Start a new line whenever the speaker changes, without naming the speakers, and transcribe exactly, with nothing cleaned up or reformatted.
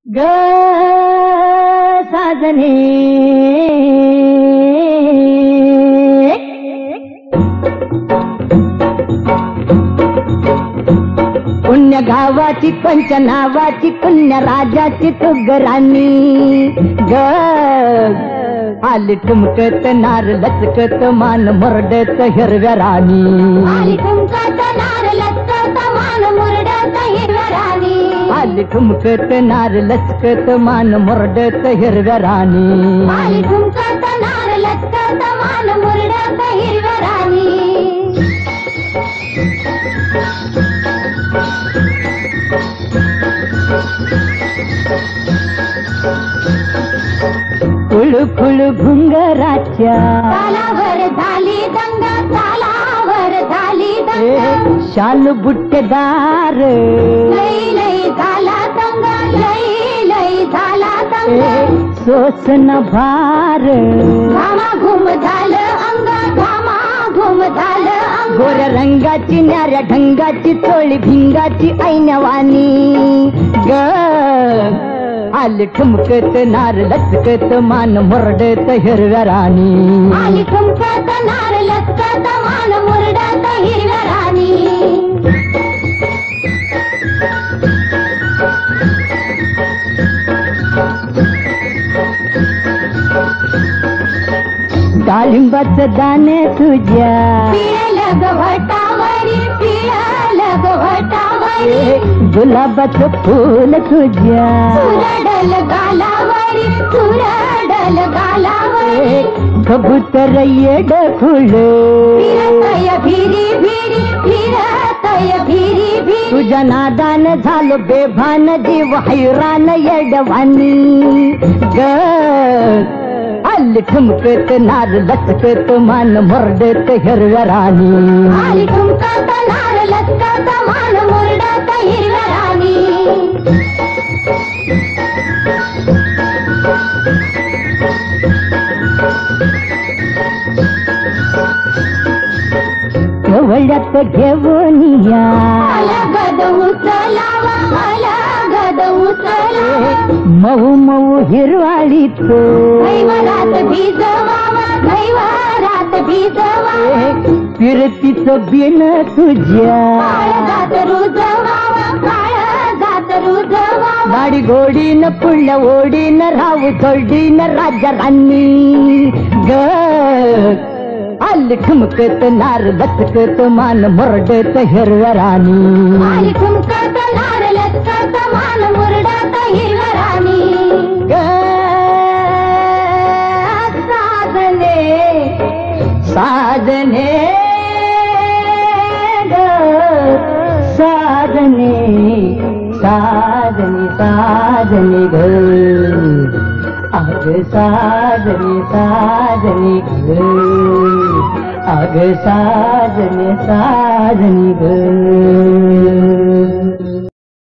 ग साजने पुण्य गावाची पंच नावाची पुण्य राजाची तुगराणी ग आली ठुमकत नार लचकत मान मुरडत हिरव्या राणी
आली ठुमकत नार लचकत मान मुरडत हिरव्या राणी
आली ठुमकत नार लचकत मान मुरडत हिरव्या राणी
आली ठुमकत नार लचकत मान मुरडत हिरव्या राणी
फुल फुल घुंगराच्या
तालावर झाली दंगा तालावर झाली दंगा
शाल बुट्टेदार
लई लई झाला दंगा लई लई झाला दंगा
सोसन भार
घामा घुम झालं अंग घामा घुम झालं अंग
गोऱ्या रंगाची न्याऱ्या ढंगाची चोळी भिंगाची ऐनवानी ग आली ठुमकत नार लचकत मान मुरडत हिरव्या राणी
आली ठुमकत नार लचकत मान मुरडत हिरव्या राणी
डाळिंबाचं दाणे तुझ्या
पिळलं गव्हाटावरी पिळलं गव्हाटावरी
गुलाबाचं फूल तुझ्या
चुरडल गालावरी चुरडल गालावरी
कबूतर येड खुळ
फिरतय भिरी भिरी फिरतय भिरी भिरी
तुझ्या नादान झालो बेभान जीव हैरान येडवानी ग आली ठुमकत नार लचकत मान मुरडत हिरव्या राणी
आली ठुमकत नार लचकत मान मुरडत हिरव्या राणी
गवळ्यात घेऊन या
अलगद उचलावा अलगद उचलावा
मऊ मऊ हिरवाळीत
घैवरात भिजवावा घैवरात भिजवावा
फिरतीचं बिन तुझ्या
काळजात रुजवावा काळजात रुजवावा
गाडी गोडीन पुढल्या ओढीन राहू चोडीन राजा राणी ग आली ठुमकत नार लचकत मान मुरडत हिरव्या राणी
आली ठुमकत नार लचकत मान मुरडत हिरव्या राणी
ग साजने साजने ग साजने साजने साजने ग अग साजने साजने ग अग साजने साजने ग